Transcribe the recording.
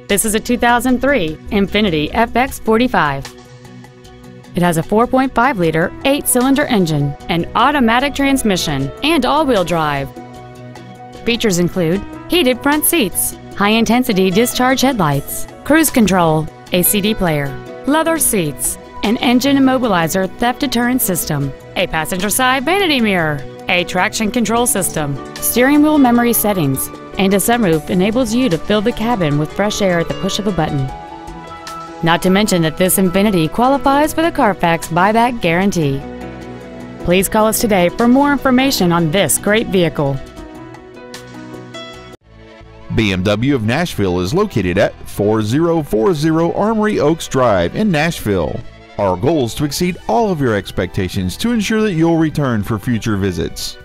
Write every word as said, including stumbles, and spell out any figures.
This is a two thousand three Infiniti F X forty-five. It has a four point five liter eight-cylinder engine, an automatic transmission, and all-wheel drive. Features include heated front seats, high-intensity discharge headlights, cruise control, a C D player, leather seats, an engine immobilizer theft deterrent system, a passenger side vanity mirror, a traction control system, steering wheel memory settings, and a sunroof enables you to fill the cabin with fresh air at the push of a button. Not to mention that this Infiniti qualifies for the Carfax buyback guarantee. Please call us today for more information on this great vehicle. B M W of Nashville is located at forty forty Armory Oaks Drive in Nashville. Our goal is to exceed all of your expectations to ensure that you'll return for future visits.